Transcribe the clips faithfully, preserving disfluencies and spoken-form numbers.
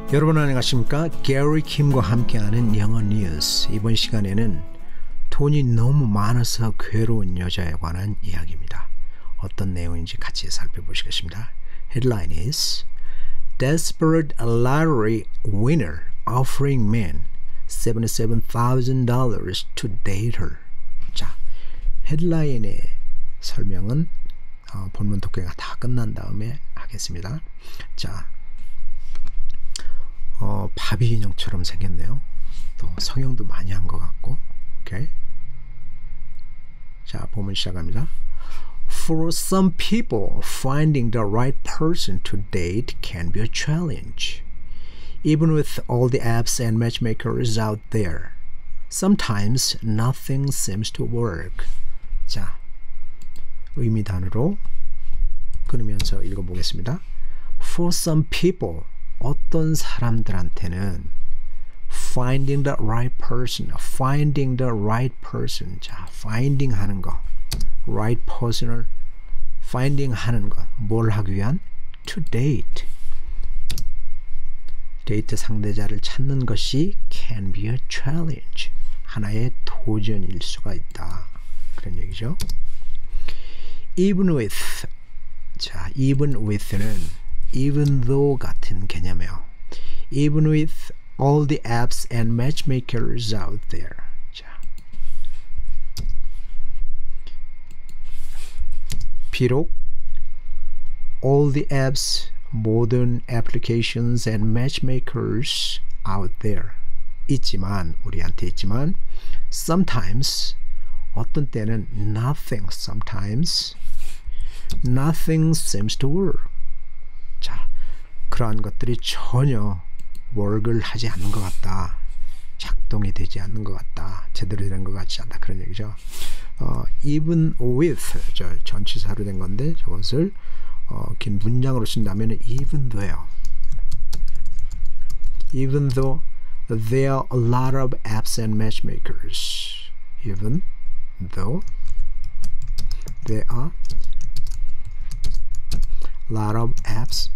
여러분 안녕하십니까? 게리 킴과 함께하는 영어 뉴스. 이번 시간에는 돈이 너무 많아서 괴로운 여자에 관한 이야기입니다. 어떤 내용인지 같이 살펴보시겠습니다. Headline is Desperate lottery winner offering man seventy-seven thousand dollars to date her. 자, 헤드라인의 설명은 어, 본문 독해가 다 끝난 다음에 하겠습니다. 자, 어, 바비 인형처럼 생겼네요. 또 성형도 많이 한 것 같고. 오케이. 자, 본문 시작합니다. For some people, finding the right person to date can be a challenge. Even with all the apps and matchmakers out there, sometimes nothing seems to work. 자, 의미 단어로 끊으면서 읽어보겠습니다. For some people, 어떤 사람들한테는 finding the right person, finding the right person. 자, finding 하는 거, right person을 finding 하는 거, 뭘 하기 위한? To date. 데이트 상대자를 찾는 것이 can be a challenge. 하나의 도전일 수가 있다. 그런 얘기죠. Even with. 자, even with는 even though 같은 개념이에요. Even with all the apps and matchmakers out there. 자, 비록 all the apps, 모든 applications and matchmakers out there 있지만, 우리한테 있지만 sometimes, 어떤 때는 nothing, sometimes nothing seems to work. 자, 그러한 것들이 전혀 work을 하지 않는 것 같다. 작동이 되지 않는 것 같다. 제대로 된 것 같지 않다. 그런 얘기죠. 어, even with, 저 전치사로 된 건데 저것을 어, 긴 문장으로 쓴다면 even though, even though there are a lot of apps and matchmakers, even though there are lot of apps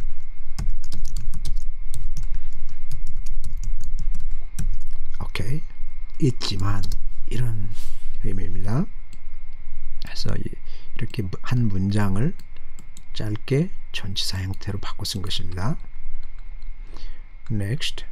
오케이 있지만 이런 의미입니다. 그래서 이렇게 한 문장을 짧게 전치사 형태로 바꿔 쓴 것입니다. Next.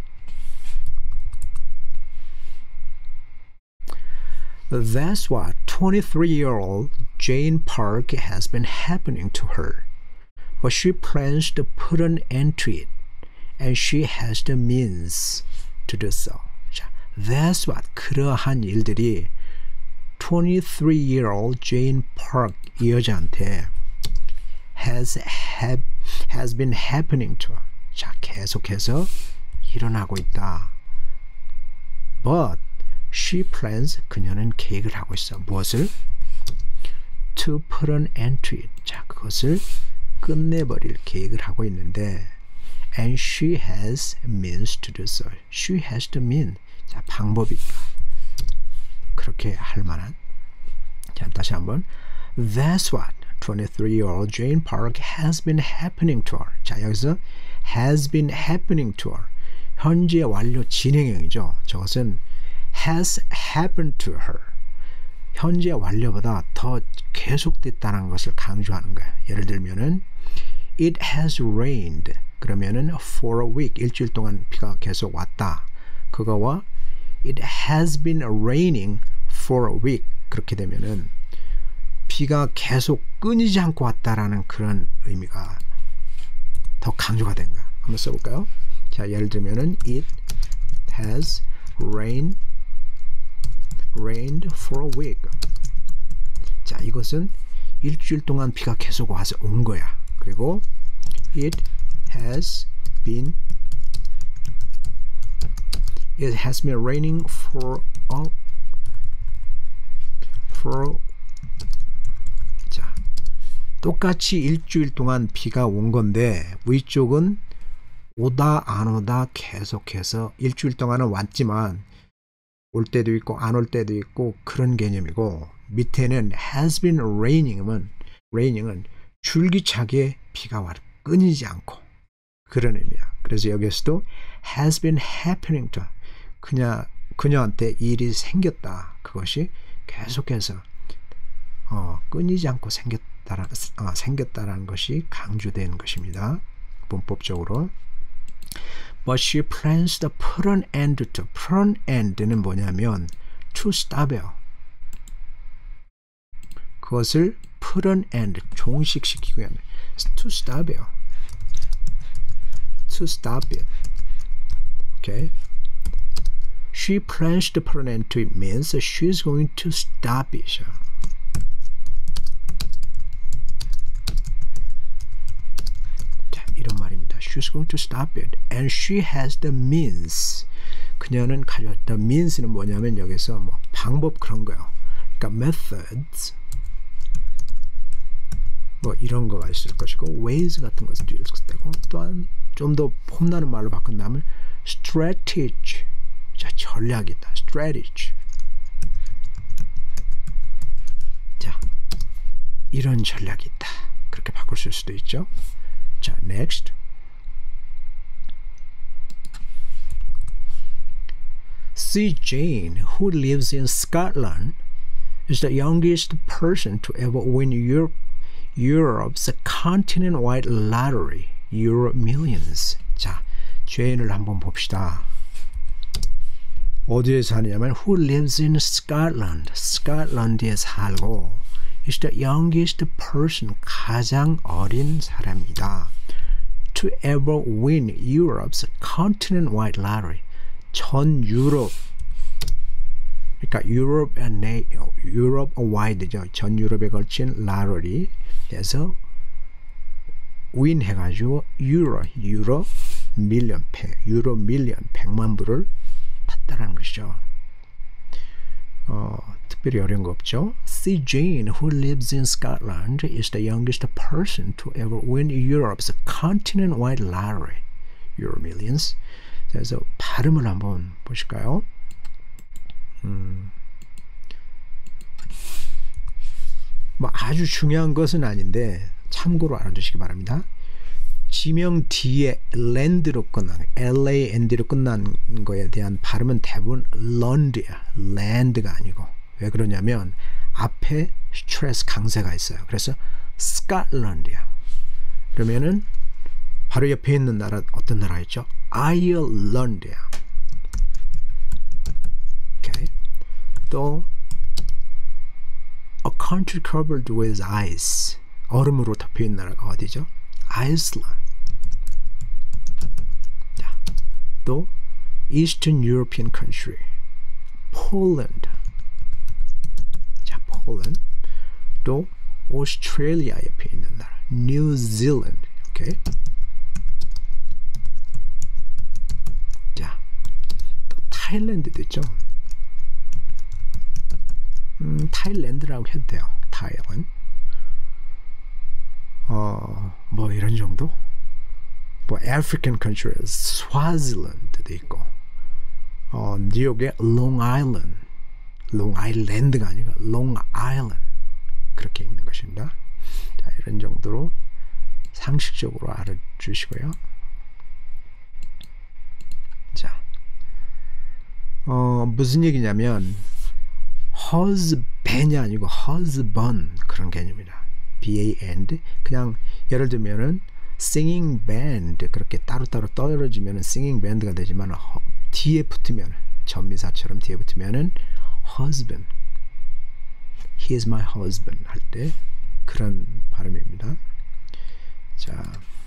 That's what twenty-three-year-old Jane Park has been happening to her. But she plans to put an end to it, and she has the means to do so. 자, that's what, 그러한 일들이 twenty-three-year-old Jane Park 이 여자한테 has, have, has been happening to her. 자, 계속해서 일어나고 있다. But she plans, 그녀는 계획을 하고 있어. 무엇을? To put an end to it. 자, 그것을 끝내버릴 계획을 하고 있는데 and she has means to do so. She has the mean. 자, 방법이 그렇게 할 만한. 자, 다시 한번. That's what twenty-three-year-old Jane Park has been happening to her. 자, 여기서 has been happening to her. 현재 완료 진행형이죠. 저것은 has happened to her. 현재 완료보다 더 계속됐다는 것을 강조하는 거야. 예를 들면은 It has rained. 그러면은 for a week, 일주일 동안 비가 계속 왔다. 그거와 It has been raining for a week. 그렇게 되면은 비가 계속 끊이지 않고 왔다라는 그런 의미가 더 강조가 된 거야. 한번 써볼까요? 자, 예를 들면은 It has rained rained for a week. 자, 이것은 일주일 동안 비가 계속 와서 온 거야. 그리고 it has been it has been raining for a for 자, 똑같이 일주일 동안 비가 온 건데 위쪽은 오다 안 오다 계속해서 일주일 동안은 왔지만 올 때도 있고 안 올 때도 있고 그런 개념이고, 밑에는 has been raining은 raining은 줄기차게 비가 와 끊이지 않고 그런 의미야. 그래서 여기서도 has been happening to 그녀, 그녀한테 일이 생겼다. 그것이 계속해서 어, 끊이지 않고 생겼다라, 어, 생겼다라는 것이 강조되는 것입니다. 문법적으로. But she plans to put an end to. put an end는 뭐냐면 to stop이요. 그것을 put an end, 종식시키고 하는 to stop이요. to stop it. Okay. She plans to put an end to it means she's going to stop it. 자, 이런 말입니다. She's going to stop it. And she has the means. 그녀는 가져왔다. means는 뭐냐면 여기서 뭐 방법 그런 거요. 그러니까 methods. 뭐 이런 거가 있을 것이고 ways 같은 것도 있을 때고 또한 좀 더 폼나는 말로 바꾼다면 strategy. 자, 전략이다. strategy. 자, 이런 전략이 있다. 그렇게 바꿀 수도 있죠. 자, next. C. Jane, who lives in Scotland, is the youngest person to ever win Europe, Europe's continent-wide lottery, Euro Millions. 자, 제인을 한번 봅시다. 어디에 사느냐면 who lives in Scotland, 스코틀랜드에 살고 is the youngest person, 가장 어린 사람이다. To ever win Europe's continent-wide lottery, 전 유럽, 그러니까 유럽 내 유럽 와이드죠. 전 유럽에 걸친 라러리에서 윈 해가지고 유로 유로 밀리언 유로 밀리언 백만 불을 탔다라는 것이죠. 어, 특별히 어려운 거 없죠. C. Jane, who lives in Scotland, is the youngest person to ever win Europe's continent-wide lottery, Euro Millions. 그래서 발음을 한번 보실까요? 음, 뭐 아주 중요한 것은 아닌데 참고로 알아두시기 바랍니다. 지명 뒤에 랜드로 끝난 랜드로 끝난 거에 대한 발음은 대부분 런드야. 랜드가 아니고. 왜 그러냐면 앞에 스트레스 강세가 있어요. 그래서 스코틀랜드야. 그러면은 바로 옆에 있는 나라 어떤 나라였죠? 아일랜드야. 오케이. 또 A country covered with ice. 얼음으로 덮여 있는 나라가 어디죠? 아이슬란드. 자, 또 Eastern European country. 폴란드. 자, 폴란드. 또 오스트레일리아 옆에 있는 나라. 뉴질랜드. 오케이. 자, 또 타일랜드도 있죠. 음, 타일랜드라고 해도 돼요. 타일랜드. 어, 뭐 이런 정도? 뭐 African countries, 스와질랜드도 있고, 어, 뉴욕의 롱 아일랜드, 롱 아일랜드가 아니고 롱 아일랜드 그렇게 읽는 것입니다. 자, 이런 정도로 상식적으로 알아주시고요. 자, 어, 무슨 얘기냐면 husband이 아니고 husband 그런 개념이다. band 그냥 예를 들면은 singing band 그렇게 따로따로 떨어지면은 singing band가 되지만 허, 뒤에 붙으면 전미사처럼 뒤에 붙으면은 husband, he is my husband 할 때 그런 발음입니다. 자,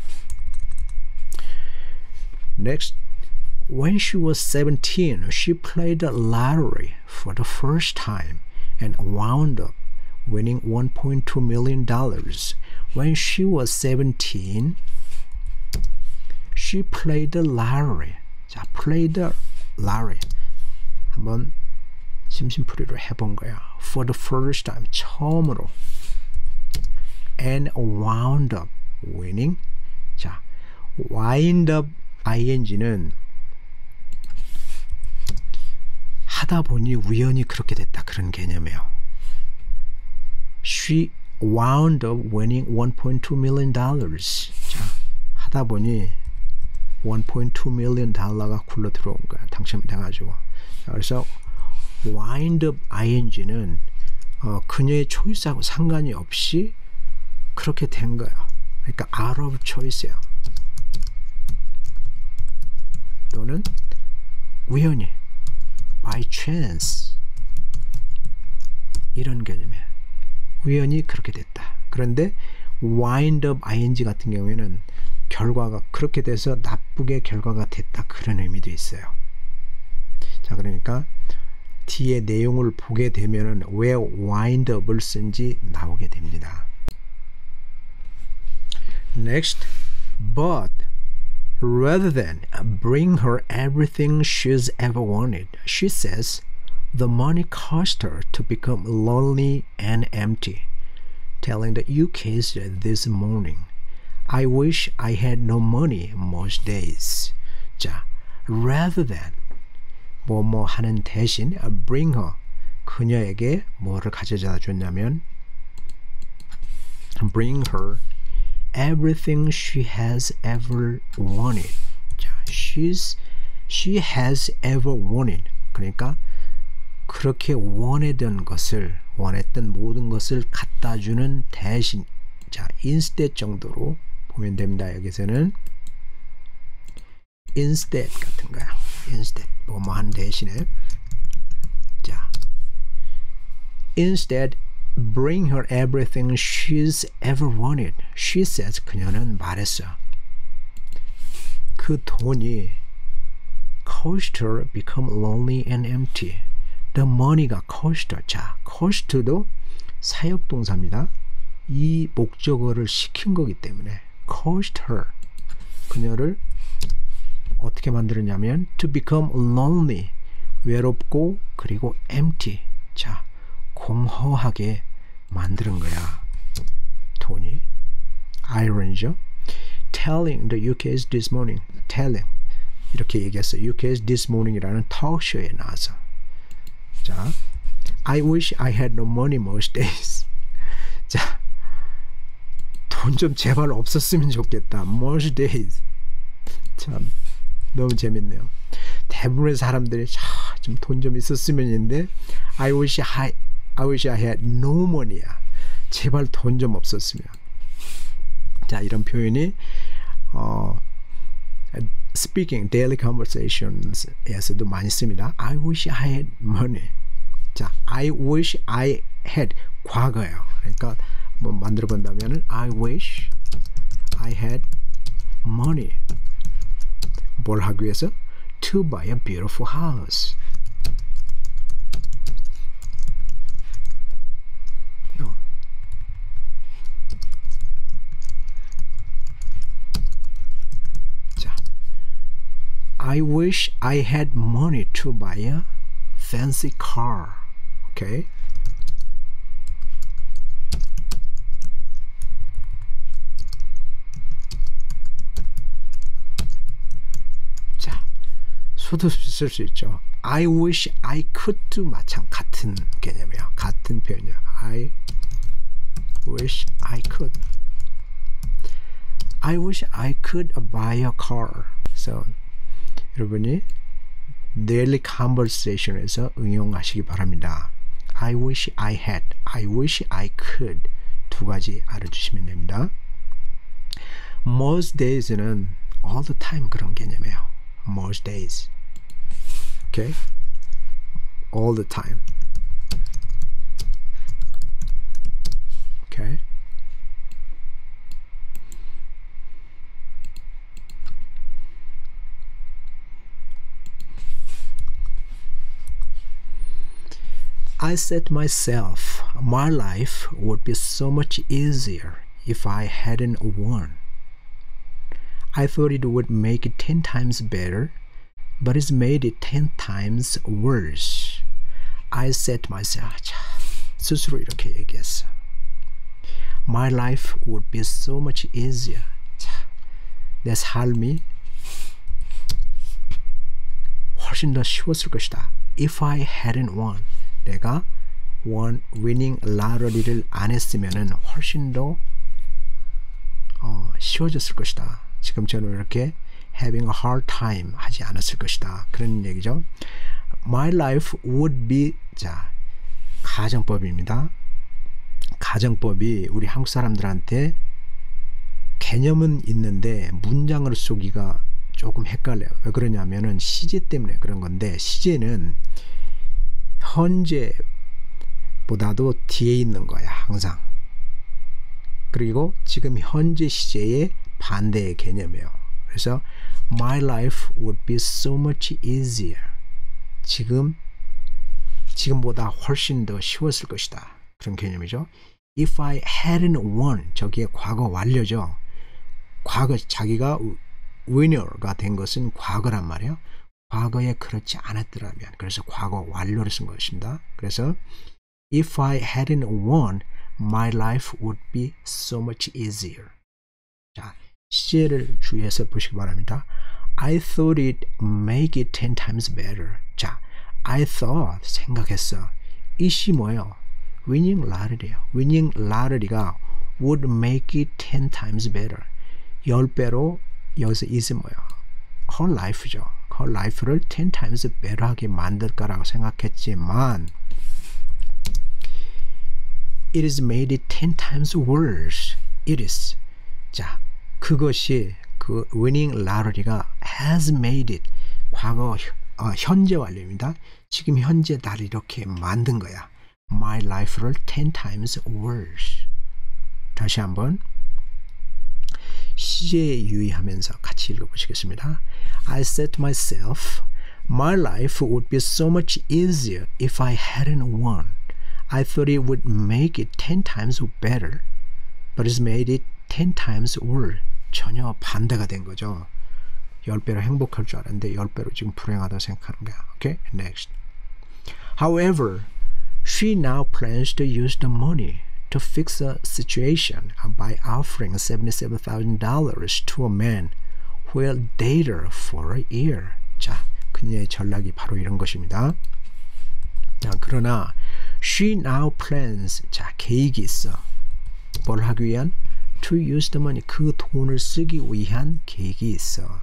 next. When she was seventeen, she played the lottery for the first time and wound up winning one point two million dollars. When she was seventeen, she played the lottery. 자, played the lottery. 한번 심심풀이로 해본 거야. For the first time, 처음으로. And wound up winning. 자, wind up ing는 하다 보니 우연히 그렇게 됐다 그런 개념이에요. She wound up winning one point two million dollars. 자, 하다 보니 원 포인트 투 밀리언 달러가 굴러 들어온 거야. 당첨이 돼가지고. 그래서 wind up ing는 어, 그녀의 초이스하고 상관이 없이 그렇게 된 거야. 그러니까 out of choice야. 또는 우연히 by chance 이런 개념이야. 우연히 그렇게 됐다. 그런데 wind up ing 같은 경우에는 결과가 그렇게 돼서 나쁘게 결과가 됐다. 그런 의미도 있어요. 자, 그러니까 뒤에 내용을 보게 되면은 왜 wind up을 쓴지 나오게 됩니다. Next, but rather than bring her everything she's ever wanted, she says the money caused her to become lonely and empty, telling the U K's this morning, I wish I had no money most days. 자, rather than 뭐뭐 하는 대신 bring her 그녀에게 뭐를 가져다 줬냐면 bring her everything she has ever wanted. 자, she's she has ever wanted. 그러니까 그렇게 원했던 것을 원했던 모든 것을 갖다 주는 대신 자, instead 정도로 보면 됩니다. 여기서는 instead 같은 거야. instead 뭐뭐 한 대신에 자, instead bring her everything she's ever wanted. She says 그녀는 말했어. 그 돈이 caused her become lonely and empty. The money가 caused her. 자, caused도 사역동사입니다. 이 목적어를 시킨 거기 때문에 caused her. 그녀를 어떻게 만들었냐면 to become lonely. 외롭고 그리고 empty. 자, 공허하게 만드는 거야. 돈이. irony죠. telling the U K's this morning. telling. 이렇게 얘기했어요. U K's this morning이라는 톡쇼에 나와서. 자, I wish I had no money most days. 자, 돈 좀 제발 없었으면 좋겠다. most days. 참 너무 재밌네요. 대부분의 사람들이 좀 돈 좀 있었으면인데 I wish I, I wish I had no money야. 제발 돈 좀 없었으면. 자, 이런 표현이 어, speaking, daily conversations에서도 많이 씁니다. I wish I had money. 자, I wish I had 과거예요. 그러니까 뭐 만들어 본다면은 I wish I had money. 뭘 하기 위해서? To buy a beautiful house. No. 자, I wish I had money to buy a fancy car. Okay. 수도 쓸 수 있죠. I wish I could도 마찬 같은 개념이야. 같은 표현이야. I wish I could. I wish I could buy a car. 그래서 여러분이 daily conversation에서 응용하시기 바랍니다. I wish I had, I wish I could 두 가지 알아주시면 됩니다. Most days는 all the time 그런 개념이에요. Most days. Okay? All the time. Okay? I said myself, my life would be so much easier if I hadn't won. I thought it would make it ten times better, but it's made it ten times worse. I said to myself, 스스로 이렇게 얘기했어. My life would be so much easier. 내 삶이 훨씬 더 쉬웠을 것이다. If I hadn't won. 내가 won, winning lottery를 안 했으면은 훨씬 더 어, 쉬워졌을 것이다. 지금처럼 이렇게 having a hard time 하지 않았을 것이다. 그런 얘기죠. My life would be, 자, 가정법입니다. 가정법이 우리 한국 사람들한테 개념은 있는데 문장으로 쓰기가 조금 헷갈려요. 왜 그러냐면은 시제 때문에 그런 건데, 시제는 현재보다도 뒤에 있는 거야, 항상. 그리고 지금 현재 시제의 반대의 개념이에요. 그래서 My life would be so much easier. 지금, 지금보다 훨씬 더 쉬웠을 것이다. 그런 개념이죠. If I hadn't won, 저기에 과거 완료죠. 과거, 자기가 winner가 된 것은 과거란 말이에요. 과거에 그렇지 않았더라면, 그래서 과거 완료를 쓴 것입니다. 그래서 If I hadn't won, my life would be so much easier. 자, 시제를 주의해서 보시기 바랍니다. I thought it'd make it ten times better. 자, I thought, 생각했어. it이 뭐예요? winning lottery예요. winning lottery가 would make it ten times better. 열 배로, 여기서 it이 뭐예요? her life죠. her life를 ten times better 하게 만들 거라고 생각했지만 it is made it ten times worse. it is. 자, 그것이 그 winning lottery가 has made it, 과거 어, 현재 완료입니다. 지금 현재 나를 이렇게 만든 거야. My life를 ten times worse. 다시 한번 시제에 유의하면서 같이 읽어보시겠습니다. I said to myself, my life would be so much easier if I hadn't won. I thought it would make it ten times better, but it's made it ten times worse. 전혀 반대가 된 거죠. 열 배로 행복할 줄 알았는데 열 배로 지금 불행하다고 생각하는 거야. Okay? Next. However, she now plans to use the money to fix the situation by offering seventy-seven thousand dollars to a man who will date her for a year. 자, 그녀의 전략이 바로 이런 것입니다. 자, 그러나 she now plans, 자, 계획이 있어. 뭘 하기 위한? To use the money, 그 돈을 쓰기 위한 계획이 있어.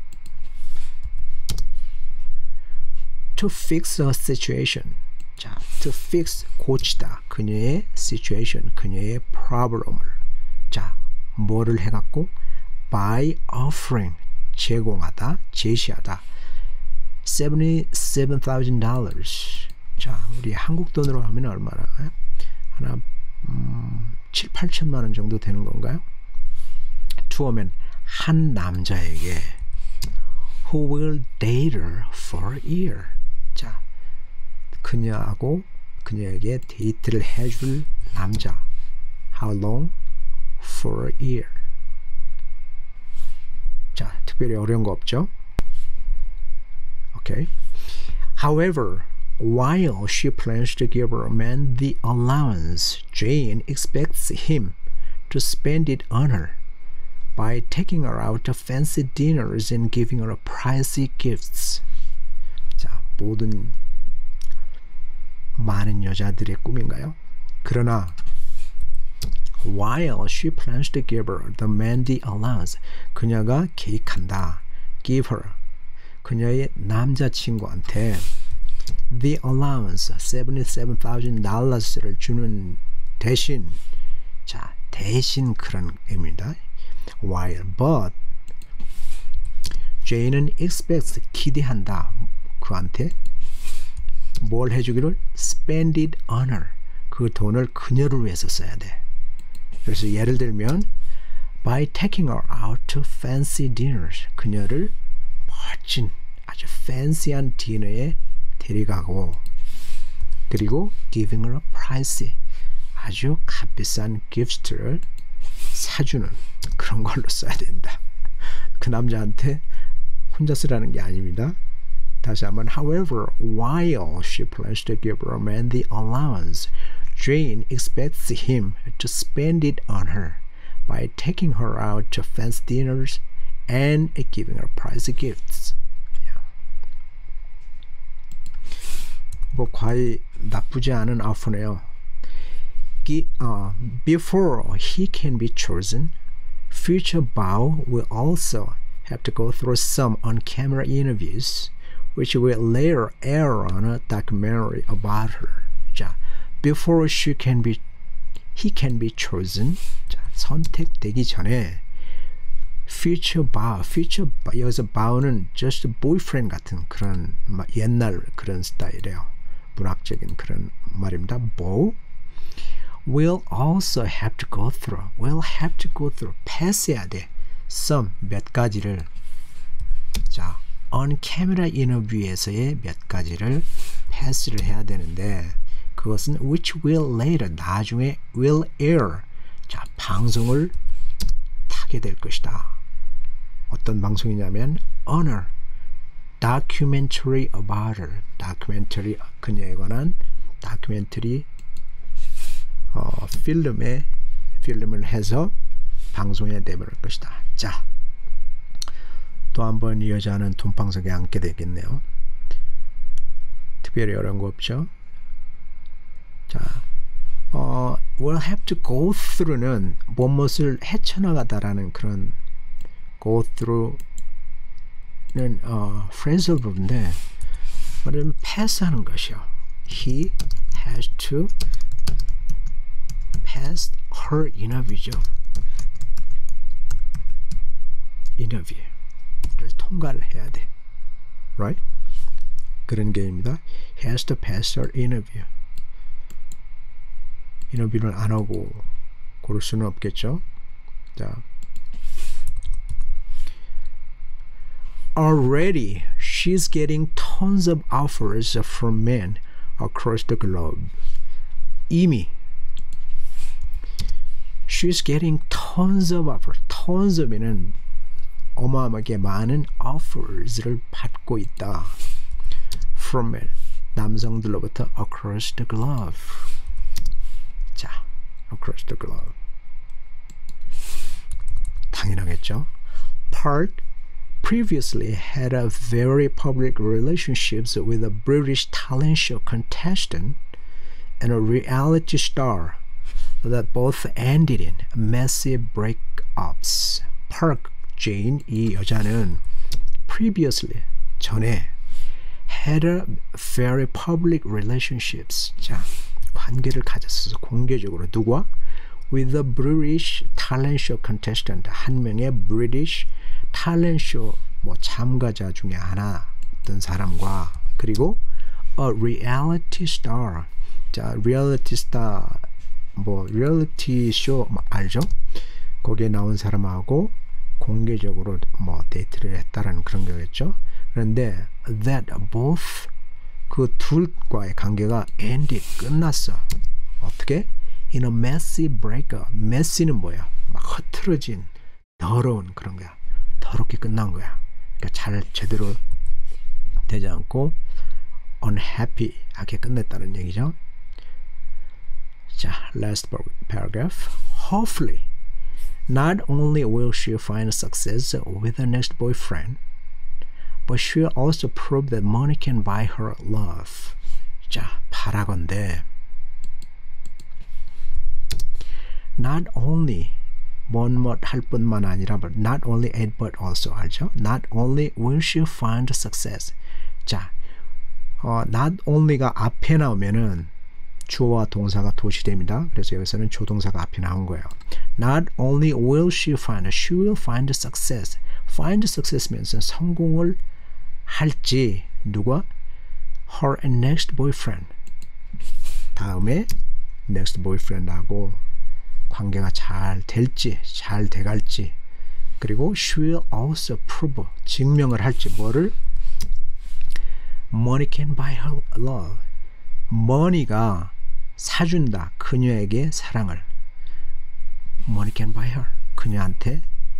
To fix the situation. 자, to fix, 고치다. 그녀의 situation, 그녀의 problem을. 자, 뭐를 해갖고? By offering, 제공하다, 제시하다. seventy-seven thousand dollars. 자, 우리 한국 돈으로 하면 얼마나? 하나, 음, 칠, 팔천만 원 정도 되는 건가요? 투어면 한 남자에게 who will date her for a year. 자, 그녀하고 그녀에게 데이트를 해줄 남자. How long? For a year. 자, 특별히 어려운 거 없죠? Okay. However, while she plans to give her man the allowance, Jane expects him to spend it on her by taking her out to fancy dinners and giving her pricey gifts. 자, 모든 많은 여자들의 꿈인가요? 그러나 while she plans to give her the man the allowance, 그녀가 계획한다. give her, 그녀의 남자친구한테 the allowance, seventy-seven thousand dollars를 주는 대신, 자, 대신 그런 의미입니다. while, but Jane은 expects, 기대한다. 그한테 뭘 해주기를? spend it on her, 그 돈을 그녀를 위해서 써야 돼. 그래서 예를 들면 by taking her out to fancy dinners, 그녀를 멋진 아주 fancy한 디너에 데려가고, 그리고 giving her a price, 아주 값비싼 기프트를 사주는 그런 걸로 써야 된다. 그 남자한테 혼자 쓰라는 게 아닙니다. 다시 한번. However, while she plans to give her man the allowance, Jane expects him to spend it on her by taking her out to fancy dinners and giving her prize gifts. 뭐 과히 나쁘지 않은 어프네요. Uh, before he can be chosen, future beau will also have to go through some on-camera interviews which will later air on a documentary about her. 자, before she can be, he can be chosen. 자, 선택되기 전에 future bow, future bow, 여기서 bow는 just boyfriend 같은 그런 옛날 그런 스타일이에요. 문학적인 그런 말입니다. bow will also have to go through, will have to go through, 패스해야 돼. some 몇 가지를. 자, on camera 인터뷰에서의 몇 가지를 패스를 해야 되는데 그것은 which will later, 나중에 will air, 자, 방송을 타게 될 것이다. 어떤 방송이냐면 honor, documentary about her, documentary, 그녀에 관한 다큐멘터리 어, 필름에 필름을 해서 방송에 내버릴 것이다. 자, 또 한 번 이 여자는 돈방석에 앉게 되겠네요. 특별히 어려운 거 없죠. 자, 어, will have to go through는 무엇을 헤쳐나가다라는 그런 go through는 어, phrasal verb인데 말하자면 패스하는 것이요. He has to pass her interview죠. 인터뷰를 통과를 해야 돼. Right? 그런 게임입니다. He has to pass her interview. 인터뷰를 안 하고 고를 수는 없겠죠. 자, already she's getting tons of offers from men across the globe. 이미 she's getting tons of offers. tons of이는 어마어마하게 많은 offers를 받고 있다. from men, 남성들로부터 across the globe. 자, across the globe. 당연하겠죠. Park previously had a very public relationships with a British talent show contestant and a reality star that both ended in messy breakups. Park Jane, 이 여자는 previously, 전에 had a very public relationships. 자, 관계를 가졌어서 공개적으로 누구와? With a British talent show contestant, 한 명의 British talent show 뭐 참가자 중에 하나 어떤 사람과 그리고 a reality star. 자, reality star 뭐 reality show 뭐 알죠? 거기에 나온 사람하고 공개적으로 뭐 데이트를 했다라는 그런 거겠죠. 그런데 that both 그 둘과의 관계가 ended 끝났어. 어떻게? In a messy breakup. messy는 뭐야? 막 흐트러진 더러운 그런 거야. 더럽게 끝난 거야. 그러니까 잘 제대로 되지 않고 unhappy하게 끝냈다는 얘기죠. 자, last paragraph. Hopefully, not only will she find success with her next boyfriend, but she'll also prove that money can buy her love. 자, 바라건대 not only 뭐뭐 할 뿐만 아니라 but not only and but also 알죠? Not only will she find success. 자, 어, not only가 앞에 나오면은 주어와 동사가 도시됩니다. 그래서 여기서는 조동사가 앞에 나온 거예요. Not only will she find, she will find success. Find success means 성공을 할지 누가? Her next boyfriend. 다음에 next boyfriend하고 관계가 잘 될지 잘 돼갈지 그리고 she will also prove 증명을 할지 뭐를? Money can buy her love. money가 사준다 그녀에게 사랑을. Money can buy her. 그녀한테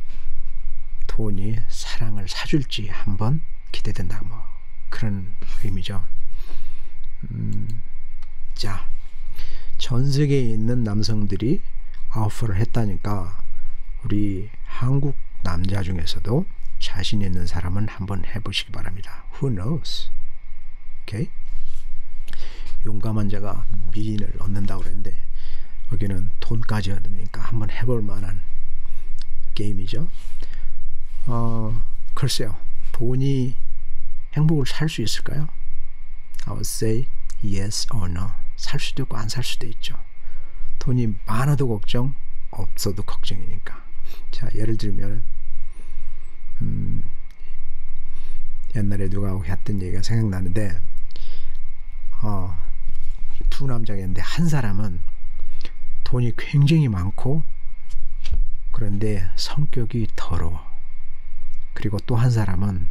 돈이 사랑을 사줄지 한번 기대된다. 뭐 그런 의미죠. 음, 자, 전 세계에 있는 남성들이 오퍼를 했다니까 우리 한국 남자 중에서도 자신 있는 사람은 한번 해보시기 바랍니다. Who knows? 오케이? 용감한 자가 미인을 얻는다고 그랬는데 여기는 돈까지 얻으니까 한번 해볼 만한 게임이죠. 어, 글쎄요. 돈이 행복을 살 수 있을까요? I would say yes or no. 살 수도 있고 안 살 수도 있죠. 돈이 많아도 걱정, 없어도 걱정이니까. 자, 예를 들면 음, 옛날에 누가 했던 얘기가 생각나는데 어, 두 남자가 있는데 한 사람은 돈이 굉장히 많고 그런데 성격이 더러워. 그리고 또 한 사람은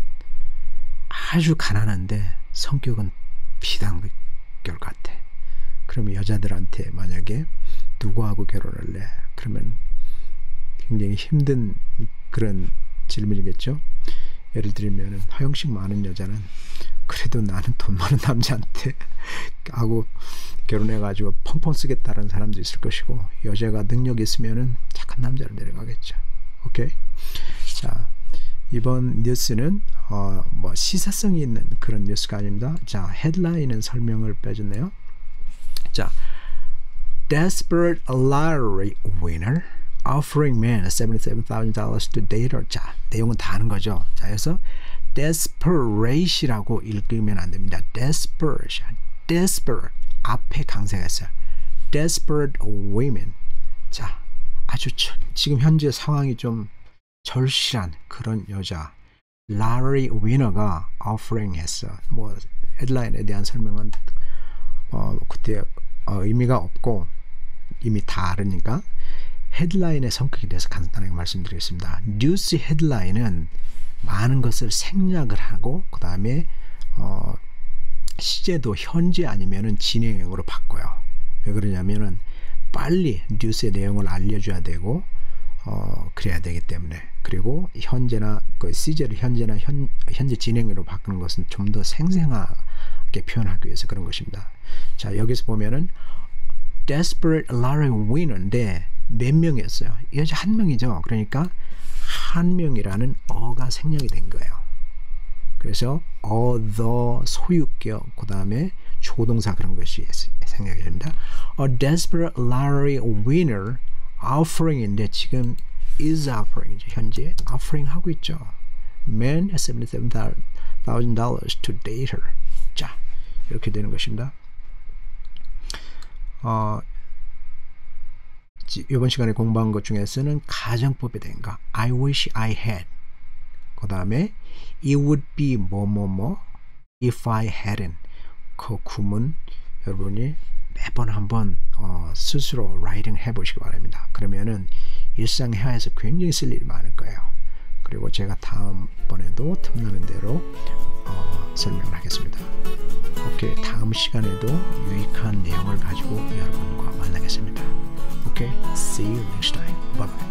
아주 가난한데 성격은 비단결 같아. 그러면 여자들한테 만약에 누구하고 결혼할래? 그러면 굉장히 힘든 그런 질문이겠죠. 예를 들면 허영식 많은 여자는 그래도 나는 돈 많은 남자한테 하고 결혼해가지고 펑펑 쓰겠다는 사람도 있을 것이고, 여자가 능력 있으면은 착한 남자를 데려가겠죠. 오케이. 자, 이번 뉴스는 어, 뭐 시사성이 있는 그런 뉴스가 아닙니다. 자, 헤드라인은 설명을 빼줬네요. 자, Desperate lottery winner offering man seventy-seven thousand dollars to date her. 자, 내용은 다 아는 거죠. 자, 그래서 desperate이라고 읽으면 안 됩니다. desperate, desperate 앞에 강세가 있어요. desperate women. 자, 아주 처, 지금 현재 상황이 좀 절실한 그런 여자. lottery winner가 offering 했어. 뭐 헤드라인에 대한 설명은 어, 그때 어, 의미가 없고 이미 다 알으니까 헤드라인의 성격에 대해서 간단하게 말씀드리겠습니다. 뉴스 헤드라인은 많은 것을 생략을 하고 그 다음에 어, 시제도 현재 아니면은 진행형으로 바꿔요. 왜 그러냐면은 빨리 뉴스의 내용을 알려줘야 되고 어, 그래야 되기 때문에. 그리고 현재나 그 시제를 현재나 현, 현재 진행으로 바꾸는 것은 좀 더 생생하게 표현하기 위해서 그런 것입니다. 자, 여기서 보면은 desperate lottery winner인데 몇 명이었어요? 이 여자 한 명이죠. 그러니까 한 명이라는 어가 생략이 된 거예요. 그래서 어, the, 소유격, 그 다음에 조동사 그런 것이 생략이 됩니다. A desperate lottery winner offering인데 지금 is offering이죠. 현재 offering 하고 있죠. Man has seventy-seven thousand dollars to date her. 자, 이렇게 되는 것입니다. 어, 이번 시간에 공부한 것 중에서는 가정법에 대한 거 I wish I had, 그 다음에 it would be 뭐뭐뭐 if I hadn't, 그 구문 여러분이 매번 한번 어, 스스로 라이팅 해보시기 바랍니다. 그러면은 일상회화에서 굉장히 쓸 일이 많을 거예요. 그리고 제가 다음번에도 틈나는 대로 어, 설명을 하겠습니다. 오케이, 다음 시간에도 유익한 내용을 가지고 여러분과 만나겠습니다. Okay, see you next time. Bye bye.